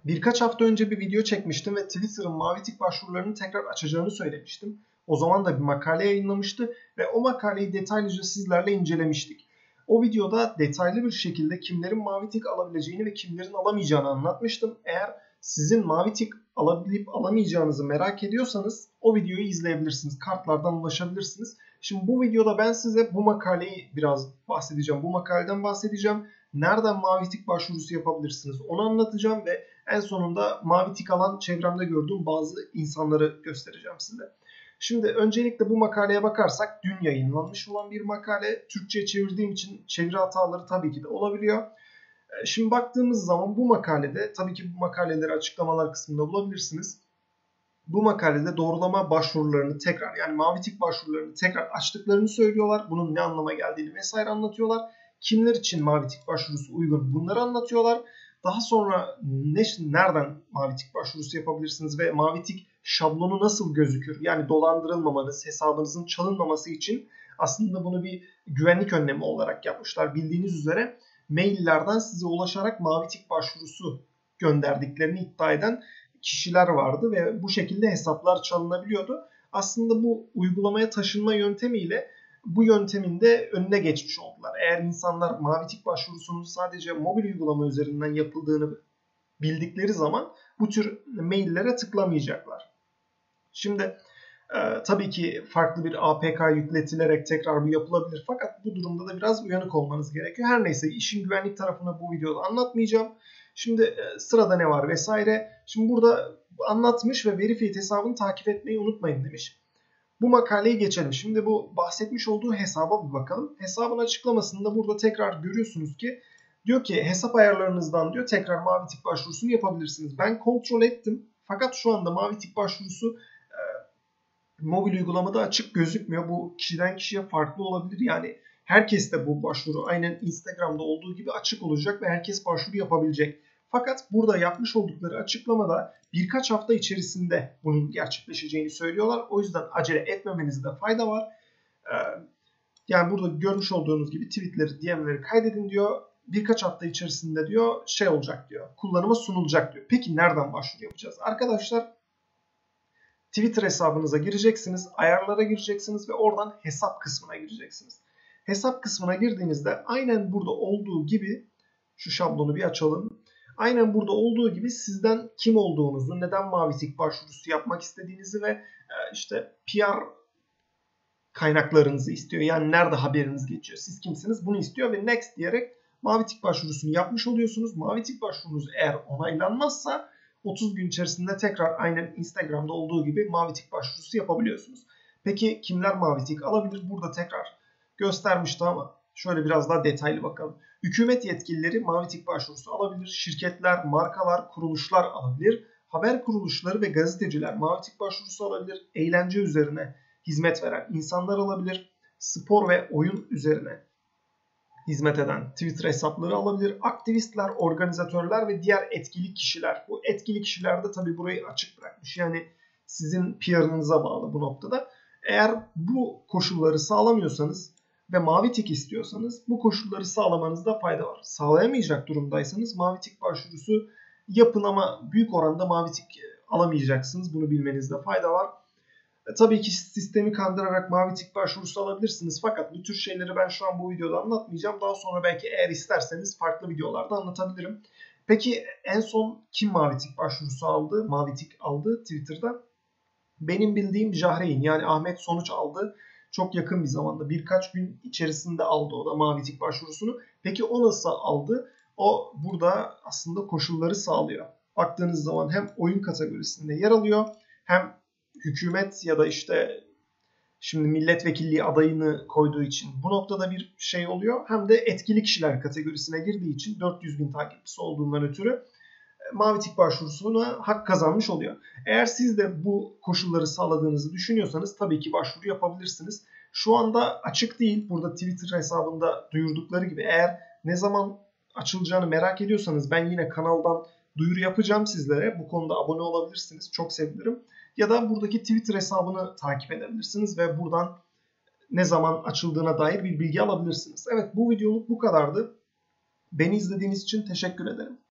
Birkaç hafta önce bir video çekmiştim ve Twitter'ın mavi tik başvurularını tekrar açacağını söylemiştim. O zaman da bir makale yayınlamıştı ve o makaleyi detaylıca sizlerle incelemiştik. O videoda detaylı bir şekilde kimlerin mavi tik alabileceğini ve kimlerin alamayacağını anlatmıştım. Eğer sizin mavi tik alabilip alamayacağınızı merak ediyorsanız o videoyu izleyebilirsiniz. Kartlardan ulaşabilirsiniz. Şimdi bu videoda ben size bu makaleyi biraz bahsedeceğim. Bu makaleden bahsedeceğim. Nereden mavi tik başvurusu yapabilirsiniz onu anlatacağım ve en sonunda mavi tik alan çevremde gördüğüm bazı insanları göstereceğim size. Şimdi öncelikle bu makaleye bakarsak dün yayınlanmış olan bir makale. Türkçe'ye çevirdiğim için çeviri hataları tabii ki de olabiliyor. Şimdi baktığımız zaman bu makalede, tabii ki bu makaleleri açıklamalar kısmında bulabilirsiniz. Bu makalede doğrulama başvurularını tekrar, yani mavi tik başvurularını tekrar açtıklarını söylüyorlar. Bunun ne anlama geldiğini vesaire anlatıyorlar. Kimler için mavi tik başvurusu uygun bunları anlatıyorlar. Daha sonra nereden mavi tik başvurusu yapabilirsiniz ve mavi tik şablonu nasıl gözükür? Yani dolandırılmamanız, hesabınızın çalınmaması için aslında bunu bir güvenlik önlemi olarak yapmışlar. Bildiğiniz üzere maillerden size ulaşarak mavi tik başvurusu gönderdiklerini iddia eden kişiler vardı ve bu şekilde hesaplar çalınabiliyordu. Aslında bu uygulamaya taşınma yöntemiyle bu yöntemin de önüne geçmiş oldular. Eğer insanlar mavi tik başvurusunun sadece mobil uygulama üzerinden yapıldığını bildikleri zaman bu tür maillere tıklamayacaklar. Şimdi tabii ki farklı bir APK yükletilerek tekrar bu yapılabilir. Fakat bu durumda da biraz uyanık olmanız gerekiyor. Her neyse işin güvenlik tarafını bu videoda anlatmayacağım. Şimdi sırada ne var vesaire. Şimdi burada anlatmış ve Verified hesabını takip etmeyi unutmayın demiş. Bu makaleyi geçelim. Şimdi bu bahsetmiş olduğu hesaba bir bakalım. Hesabın açıklamasında burada tekrar görüyorsunuz ki diyor ki hesap ayarlarınızdan diyor tekrar mavi tik başvurusunu yapabilirsiniz. Ben kontrol ettim. Fakat şu anda mavi tik başvurusu mobil uygulamada açık gözükmüyor. Bu kişiden kişiye farklı olabilir. Yani herkes de bu başvuru aynen Instagram'da olduğu gibi açık olacak ve herkes başvuru yapabilecek. Fakat burada yapmış oldukları açıklamada birkaç hafta içerisinde bunun gerçekleşeceğini söylüyorlar. O yüzden acele etmemenizde fayda var. Yani burada görmüş olduğunuz gibi tweetleri, DM'leri kaydedin diyor. Birkaç hafta içerisinde diyor şey olacak diyor. Kullanıma sunulacak diyor. Peki nereden başvuru yapacağız? Arkadaşlar Twitter hesabınıza gireceksiniz, ayarlara gireceksiniz ve oradan hesap kısmına gireceksiniz. Hesap kısmına girdiğinizde aynen burada olduğu gibi şu şablonu bir açalım. Aynen burada olduğu gibi sizden kim olduğunuzu, neden mavi tik başvurusu yapmak istediğinizi ve işte PR kaynaklarınızı istiyor. Yani nerede haberiniz geçiyor, siz kimsiniz bunu istiyor ve next diyerek mavi tik başvurusunu yapmış oluyorsunuz. Mavi tik başvurunuz eğer onaylanmazsa 30 gün içerisinde tekrar aynen Instagram'da olduğu gibi mavi tik başvurusu yapabiliyorsunuz. Peki kimler mavi tik alabilir? Burada tekrar göstermişti ama şöyle biraz daha detaylı bakalım. Hükümet yetkilileri mavi tik başvurusu alabilir. Şirketler, markalar, kuruluşlar alabilir. Haber kuruluşları ve gazeteciler mavi tik başvurusu alabilir. Eğlence üzerine hizmet veren insanlar alabilir. Spor ve oyun üzerine hizmet eden Twitter hesapları alabilir. Aktivistler, organizatörler ve diğer etkili kişiler. Bu etkili kişiler de tabii burayı açık bırakmış. Yani sizin PR'ınıza bağlı bu noktada. Eğer bu koşulları sağlamıyorsanız ve mavi tik istiyorsanız bu koşulları sağlamanızda fayda var. Sağlayamayacak durumdaysanız mavi tik başvurusu yapın ama büyük oranda mavi tik alamayacaksınız. Bunu bilmenizde fayda var. Tabii ki sistemi kandırarak mavi tik başvurusu alabilirsiniz. Fakat bu tür şeyleri ben şu an bu videoda anlatmayacağım. Daha sonra belki eğer isterseniz farklı videolarda anlatabilirim. Peki en son kim mavi tik başvurusu aldı? Mavi tik aldı Twitter'da. Benim bildiğim Jahreyn yani Ahmet Sonuç aldı. Çok yakın bir zamanda birkaç gün içerisinde aldı o da mavi tik başvurusunu. Peki o nasıl aldı? O burada aslında koşulları sağlıyor. Baktığınız zaman hem oyun kategorisinde yer alıyor hem hükümet ya da işte şimdi milletvekilliği adayını koyduğu için bu noktada bir şey oluyor. Hem de etkili kişiler kategorisine girdiği için 400 bin takipçisi olduğundan ötürü mavi tik başvurusuna hak kazanmış oluyor. Eğer siz de bu koşulları sağladığınızı düşünüyorsanız tabii ki başvuru yapabilirsiniz. Şu anda açık değil. Burada Twitter hesabında duyurdukları gibi eğer ne zaman açılacağını merak ediyorsanız ben yine kanaldan duyuru yapacağım sizlere. Bu konuda abone olabilirsiniz. Çok sevinirim. Ya da buradaki Twitter hesabını takip edebilirsiniz ve buradan ne zaman açıldığına dair bir bilgi alabilirsiniz. Evet bu videoluk bu kadardı. Beni izlediğiniz için teşekkür ederim.